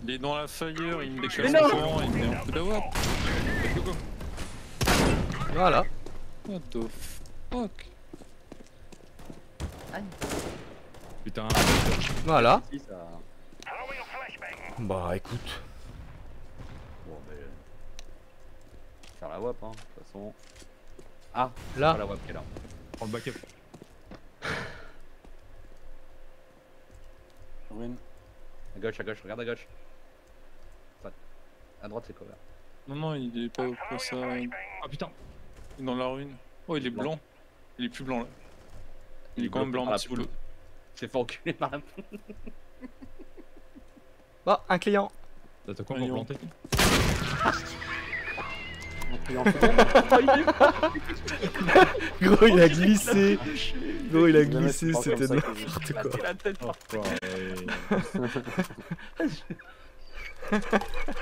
Il est dans la fire, il me décale son courant, il me met un coup d'awap. Voilà. What the fuck? Putain. Voilà. Si, ça... Bah écoute. Bon, mais... faire la WAP, hein, de toute façon. Ah, là. Pas la WAP qui est là. Prends le backup. Ruine. À gauche, regarde à gauche. Enfin, à droite, c'est cover. Non, non, il est pas pour ça. Ah putain. Il est dans la ruine. Oh, il est blanc. Il est plus blanc là. Il est quand même blanc par un la petit poule. peu. C'est fait enculer par la poule. Bah, un client. T'as quoi pour Voyons. planter? Gros, il a glissé. Gros, il a glissé, pas c'était comme ça que n'importe quoi. La tête par Oh,